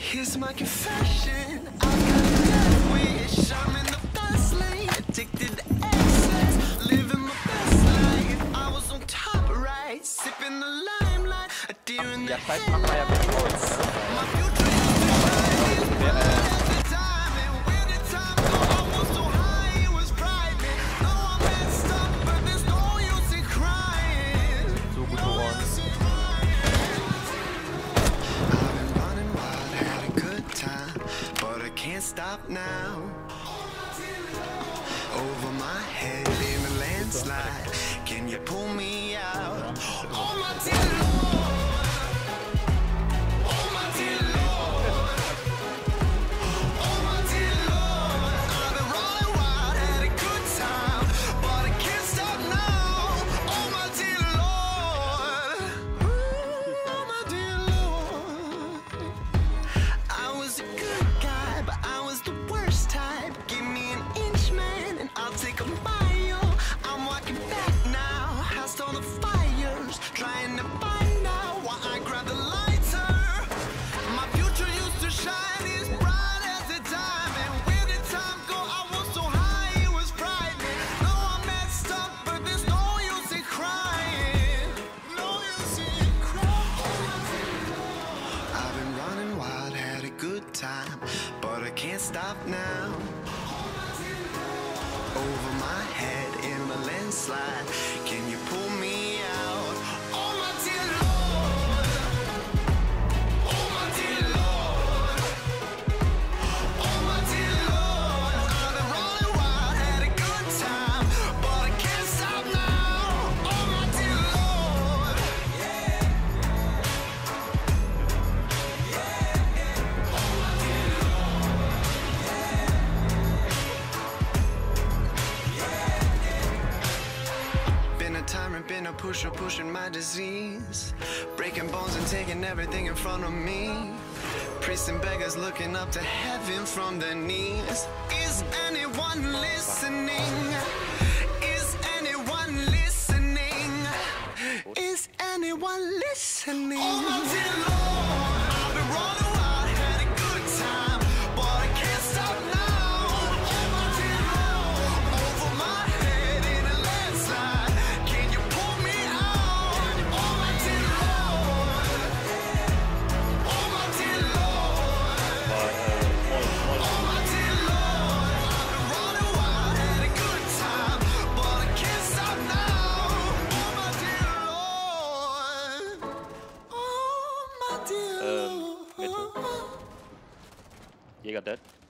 Here's my confession. I've got a death wish. I'm in the fast lane, addicted to excess, living my best life. I was on top right, sipping the limelight, a deer in the headlights. My future is bright at the time, and where did time go? I was so high, it was frightening. No, I messed up, but there's no use in crying. No use in crying. I've been running wild, had a good time, but I can't stop now. Over my head in a landslide, can you pull me out? Oh my dear Lord, oh my dear Lord, oh my dear Lord. I've been running wild, had a good time, but I can't stop now. Oh my dear Lord, oh my dear Lord. I was a good guy, but I was the worst type. Give me an inch, man, and I'll take a mile. I'm walking back now, housed on the fires, trying to find out why I grabbed the lighter. My future used to shine as bright as the diamond. Where did time go? I was so high, it was frightening. No, I messed up, but there's no use in crying. No use in crying. I've been running wild, had a good time, but I can't stop now. Over my head in a landslide, can you pull me out? Oh my dear Lord, oh my dear Lord, oh my dear Lord. I've been running wild, had a good time, but I can't stop now. Oh my dear Lord, oh my dear Lord. Been a tyrant, been a pusher, pushing my disease, breaking bones and taking everything in front of me. Priests and beggars looking up to heaven from their knees. Is anyone listening? Is anyone listening? Is anyone listening? Oh my dear Lord, I've been running wild, had a good time, but I can't stop now. Oh my dear Lord, over my head in a landslide, can you pull me out? Oh my dear Lord, oh my dear Lord, oh my dear Lord. I've been running wild, had a good time, but I can't stop now. Oh my dear Lord, oh my dear Lord. Jäger dead.